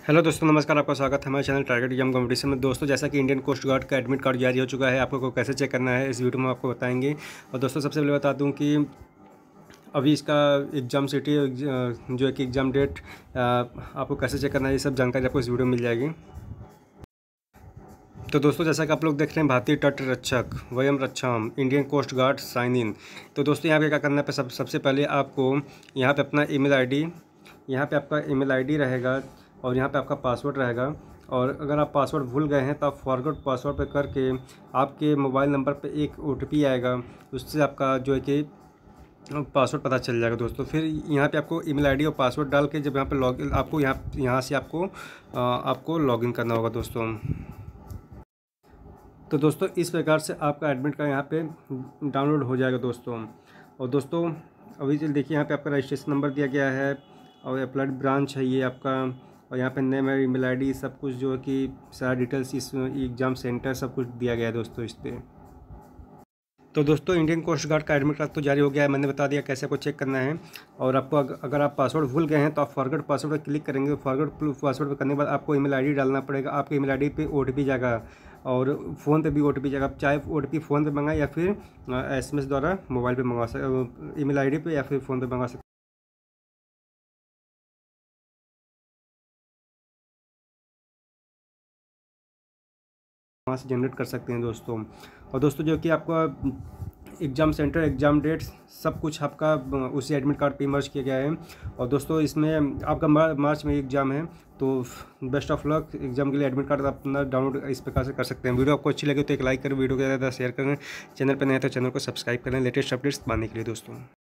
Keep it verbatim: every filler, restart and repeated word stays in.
Hello दोस्तों, नमस्कार। आपका स्वागत है हमारे चैनल टारगेट एग्जाम कंपटीशन में। दोस्तों, जैसा कि इंडियन कोस्ट गार्ड का एडमिट कार्ड जारी हो चुका है, आपको को कैसे चेक करना है इस वीडियो में आपको बताएंगे। और दोस्तों, सबसे पहले बता दूं कि अभी इसका एग्ज़ाम सिटी जो है कि एग्ज़ाम डेट आपको कैसे चेक करना है, ये सब जानकारी आपको इस वीडियो में मिल जाएगी। तो दोस्तों, जैसा कि आप लोग देख रहे हैं, भारतीय तट रक्षक वयम रक्षाम Indian coast guard sign in. तो दोस्तों, यहाँ पे क्या करना है, सब सबसे पहले आपको यहाँ पे अपना ईमेल आईडी यहाँ पे आपका ईमेल आईडी रहेगा और यहाँ पे आपका पासवर्ड रहेगा। और अगर आप पासवर्ड भूल गए हैं तो आप फॉरगॉट पासवर्ड पे करके आपके मोबाइल नंबर पे एक ओटीपी आएगा, उससे आपका जो है कि पासवर्ड पता चल जाएगा दोस्तों। फिर यहाँ पे आपको ईमेल आईडी और पासवर्ड डाल के जब यहाँ पे लॉग आपको यहाँ यहाँ से आपको आपको लॉगिन करना होगा दोस्तों। तो दोस्तों, इस प्रकार से आपका एडमिट कार्ड यहाँ पे डाउनलोड हो जाएगा दोस्तों। और दोस्तों, अभी चल देखिए, यहाँ पे आपका रजिस्ट्रेशन नंबर दिया गया है और अप्लाइड ब्रांच है ये आपका, और यहाँ पे नेम है, ईमेल आईडी, सब कुछ जो है कि सारा डिटेल्स इस एग्ज़ाम सेंटर सब कुछ दिया गया है दोस्तों इस पर। तो दोस्तों, इंडियन कोस्ट गार्ड का एडमिट कार्ड तो जारी हो गया है, मैंने बता दिया कैसे आपको चेक करना है। और आपको अगर आप पासवर्ड भूल गए हैं तो आप फॉरगॉट पासवर्ड पर क्लिक करेंगे। फॉरगॉट पासवर्ड पर करने के बाद आपको ईमेल आईडी डालना पड़ेगा। आपके ईमेल आईडी पे ओटीपी जाएगा और फ़ोन पे भी ओटीपी जाएगा। आप चाहे ओटीपी फ़ोन पे मंगाएं या फिर एसएमएस द्वारा मोबाइल पे मंगवा सकते, ईमेल आईडी पे या फिर फ़ोन पे मंगवा सकते वहाँ से जनरेट कर सकते हैं दोस्तों। और दोस्तों, जो कि आपका एग्ज़ाम सेंटर, एग्ज़ाम डेट, सब कुछ आपका उसी एडमिट कार्ड पे मर्ज किया गया है। और दोस्तों, इसमें आपका मार्च में एग्ज़ाम है, तो बेस्ट ऑफ लक। एग्ज़ाम के लिए एडमिट कार्ड अपना डाउनलोड इस प्रकार से कर सकते हैं। वीडियो आपको अच्छी लगे तो एक लाइक करें, वीडियो को ज़्यादा शेयर करें, चैनल पर नए तो चैनल को सब्सक्राइब करें लेटेस्ट अपडेट्स पाने के लिए दोस्तों।